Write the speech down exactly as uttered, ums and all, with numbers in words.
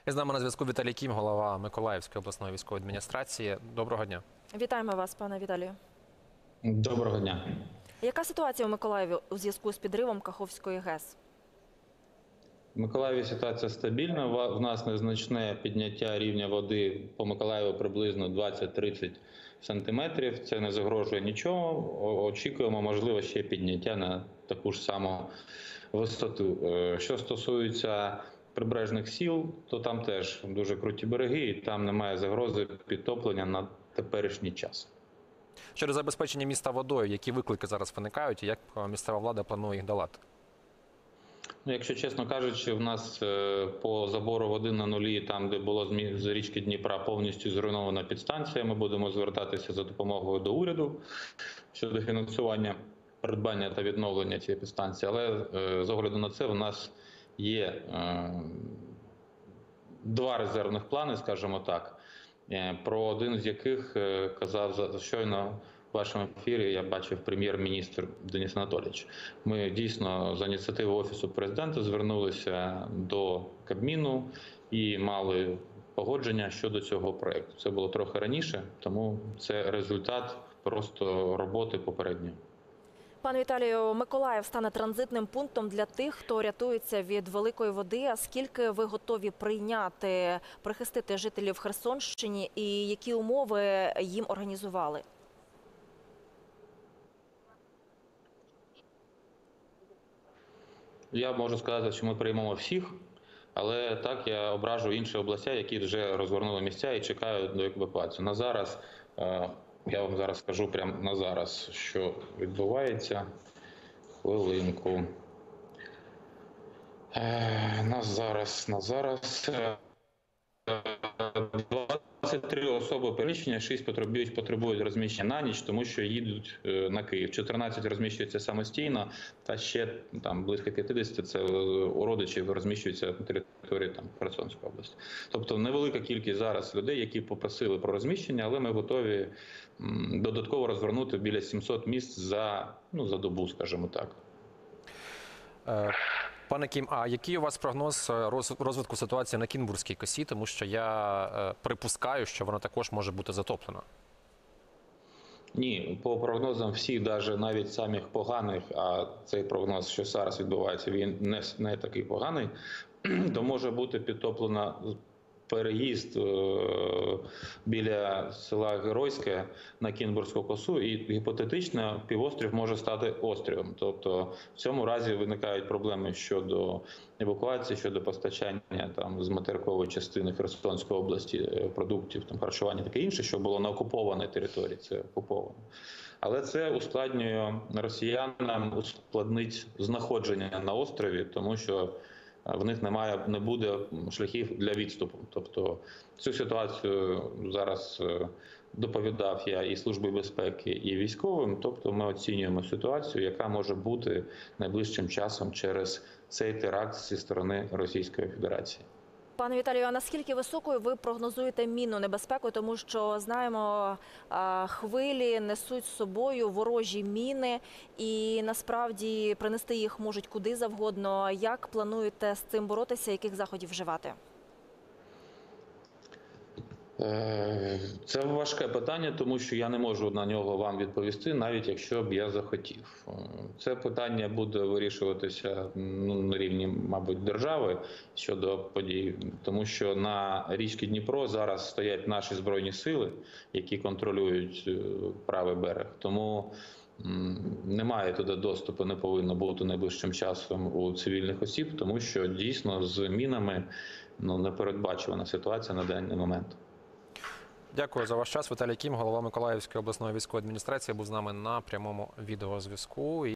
І з нами на зв'язку Віталій Кім, голова Миколаївської обласної військової адміністрації. Доброго дня. Вітаємо вас, пане Віталію. Доброго дня. Яка ситуація у Миколаєві у зв'язку з підривом Каховської ГЕС? В Миколаєві ситуація стабільна. В нас незначне підняття рівня води по Миколаєву приблизно двадцять-тридцять сантиметрів. Це не загрожує нічого. Очікуємо, можливо, ще підняття на таку ж саму висоту. Що стосується прибережних сіл, то там теж дуже круті береги і там немає загрози підтоплення на теперішній час. Щодо забезпечення міста водою, які виклики зараз виникають і як місцева влада планує їх долати? Ну, якщо чесно кажучи, в нас по забору води на нулі, там, де було з річки Дніпра повністю зруйнована підстанція, ми будемо звертатися за допомогою до уряду щодо фінансування, придбання та відновлення цієї підстанції. Але з огляду на це в нас є два резервних плани, скажімо так, про один з яких казав щойно в вашому ефірі, я бачив, прем'єр-міністр Денис Анатолійович. Ми дійсно за ініціативи Офісу Президента звернулися до Кабміну і мали погодження щодо цього проєкту. Це було трохи раніше, тому це результат просто роботи попередньої. Пане Віталію, Миколаїв стане транзитним пунктом для тих, хто рятується від великої води. А скільки ви готові прийняти, прихистити жителів Херсонщини і які умови їм організували? Я можу сказати, що ми приймемо всіх, але так я ображу інші області, які вже розгорнули місця і чекають до евакуації. На зараз, я вам зараз скажу прямо на зараз, що відбувається. Хвилинку. На зараз, на зараз. двадцять три особи переміщення, шість потребують, потребують розміщення на ніч, тому що їдуть на Київ. чотирнадцять розміщуються самостійно, та ще там близько п'ятдесят це у родичів розміщуються на території там Херсонської області. Тобто невелика кількість зараз людей, які попросили про розміщення, але ми готові додатково розвернути біля сімсот місць за, ну, за добу, скажімо так. Пане Кім, а який у вас прогноз розвитку ситуації на Кінбурзькій косі? Тому що я припускаю, що вона також може бути затоплена. Ні, по прогнозам всіх, навіть самих поганих, а цей прогноз, що зараз відбувається, він не, не такий поганий, то може бути підтоплена переїзд біля села Геройське на Кінбурзьку косу, і гіпотетично півострів може стати острівом. Тобто в цьому разі виникають проблеми щодо евакуації, щодо постачання там з материкової частини Херсонської області продуктів, там харчування, таке інше, що було на окупованій території, це окуповано. Але це ускладнює росіянам, ускладнить знаходження на острові, тому що в них немає, не буде шляхів для відступу. Тобто цю ситуацію зараз доповідав я і Службі безпеки, і військовим. Тобто ми оцінюємо ситуацію, яка може бути найближчим часом через цей теракт зі сторони Російської Федерації. Пане Віталію, а наскільки високою ви прогнозуєте мінну небезпеку? Тому що, знаємо, хвилі несуть з собою ворожі міни і насправді принести їх можуть куди завгодно. Як плануєте з цим боротися, яких заходів вживати? Це важке питання, тому що я не можу на нього вам відповісти, навіть якщо б я захотів. Це питання буде вирішуватися ну, на рівні, мабуть, держави щодо подій, тому що на річці Дніпро зараз стоять наші Збройні сили, які контролюють правий берег. Тому немає туди доступу, не повинно бути найближчим часом у цивільних осіб, тому що дійсно з мінами ну, непередбачувана ситуація на даний момент. Дякую за ваш час. Віталій Кім, голова Миколаївської обласної військової адміністрації, був з нами на прямому відеозв'язку.